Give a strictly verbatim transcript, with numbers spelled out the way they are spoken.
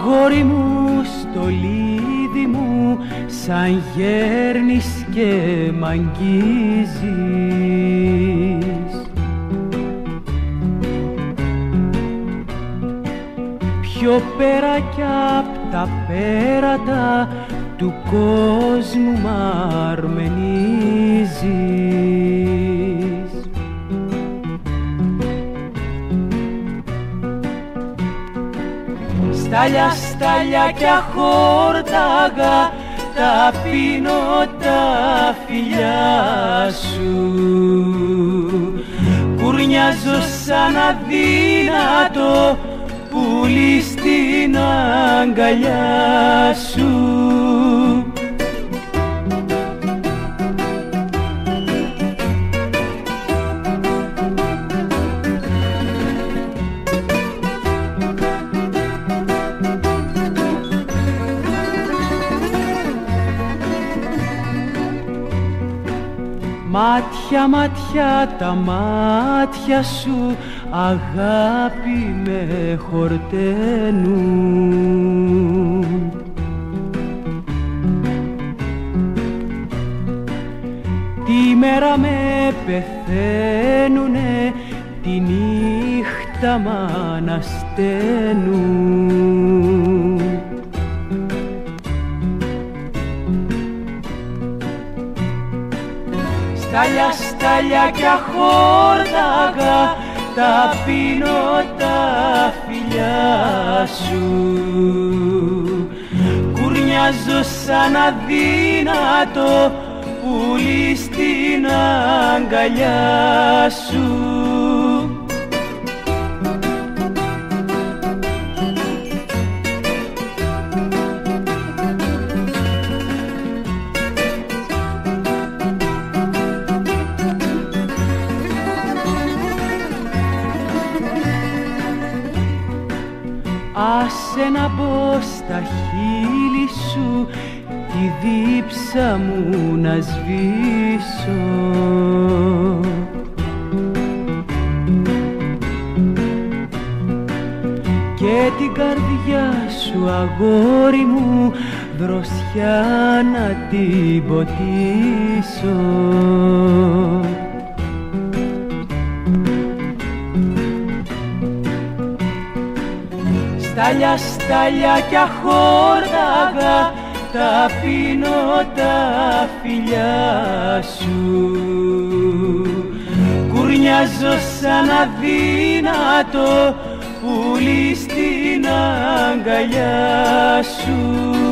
αγόρι μου, στολίδι μου, σαν γέρνεις και μ' αγγίζεις. Πιο πέρα κι απ' τα πέρατα του κόσμου μ' αρμενίζεις. Στάλια, στάλια κι αχόρταγα, τα πίνω τα φιλιά σου. Κουρνιάζω σαν αδύνατο πουλί στην αγκαλιά σου. Μάτια, μάτια, τα μάτια σου αγάπη με χορταίνουν. Τη μέρα με πεθαίνουνε, τη νύχτα μ' ανασταίνουν. Στάλια, στάλια κι αχόρταγα, τα πίνω τα φιλιά σου. Κουρνιάζω σαν αδύνατο πουλί στην αγκαλιά σου. Άσε να μπω στα χείλη σου, τη δίψα μου να σβήσω. Και την καρδιά σου, αγόρι μου, δροσιά να την ποτίσω. Στάλια, στάλια κι αχόρταγα, τα πίνω τα φιλιά σου. Κουρνιάζω σαν αδύνατο πουλί στην αγκαλιά σου.